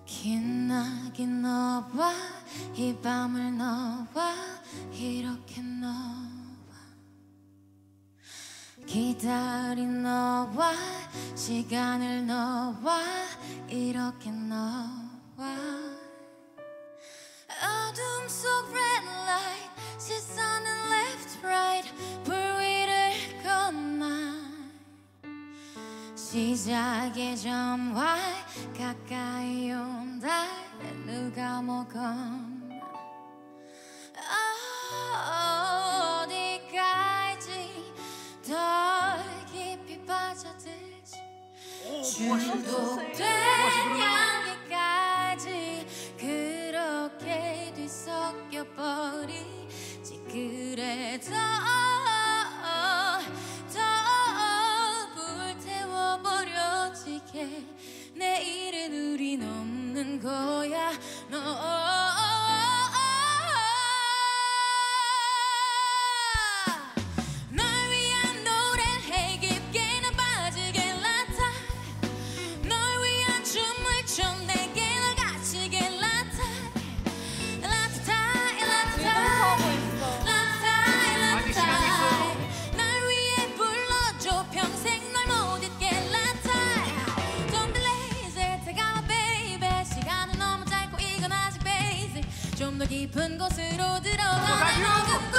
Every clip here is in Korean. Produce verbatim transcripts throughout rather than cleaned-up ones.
빛나게 너와 이 밤을 너와 이렇게 너와 기다린 너와 시간을 너와 이렇게 너와 어둠 속 red light 시선은 left right 불 위를 건너 시작의 점화 가까이 온다 누가 먹었나 어디까지 더 깊이 빠져들지 중독된 향기까지 그렇게 뒤섞여버리지 그래도 더 불태워버려지게 내일은 우린 없는 거야 너 좀 더 깊은 곳으로 들어가는 어금고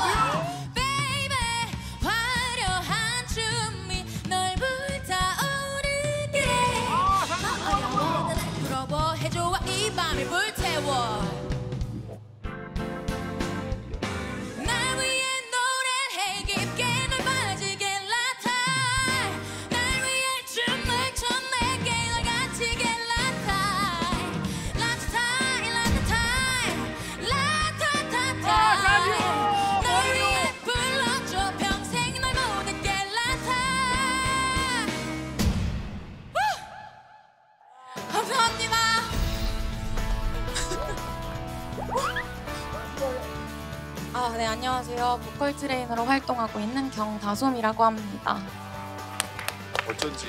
Baby 화려한 춤이 널 불타오르게 어려워 날 풀어봐 해줘와 이 밤을 불태워 감사합니다. 아, 네, 안녕하세요. 보컬 트레이너로 활동하고 있는 경다솜이라고 합니다. 어쩐지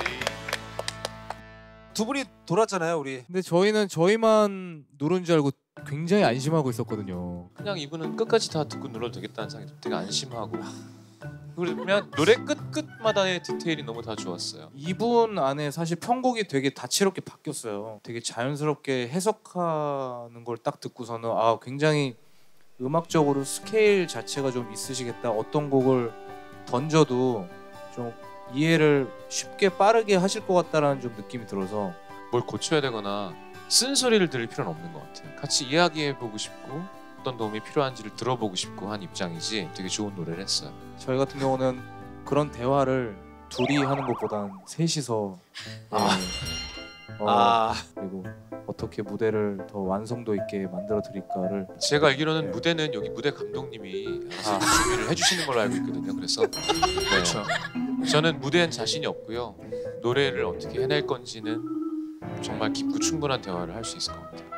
두 분이 돌았잖아요, 우리. 근데 저희는 저희만 누른 줄 알고 굉장히 안심하고 있었거든요. 그냥 이분은 끝까지 다 듣고 눌러도 되겠다는 생각이 되게 안심하고 그리고 그냥 노래 끝끝마다의 디테일이 너무 다 좋았어요. 이분 안에 사실 편곡이 되게 다채롭게 바뀌었어요. 되게 자연스럽게 해석하는 걸 딱 듣고서는 아 굉장히 음악적으로 스케일 자체가 좀 있으시겠다. 어떤 곡을 던져도 좀 이해를 쉽게 빠르게 하실 것 같다라는 좀 느낌이 들어서 뭘 고쳐야 되거나 쓴소리를 들을 필요는 없는 것 같아요. 같이 이야기해보고 싶고 어떤 도움이 필요한지를 들어보고 싶고 한 입장이지 되게 좋은 노래를 했어요. 저희 같은 경우는 그런 대화를 둘이 하는 것보단 셋이서 아. 네. 어, 아. 그리고 어떻게 무대를 더 완성도 있게 만들어 드릴까를 제가 알기로는 네. 무대는 여기 무대 감독님이 아. 준비를 해주시는 걸로 알고 있거든요. 그래서 그렇죠. 네. 저는 무대엔 자신이 없고요. 노래를 어떻게 해낼 건지는 정말 깊고 충분한 대화를 할 수 있을 것 같아요.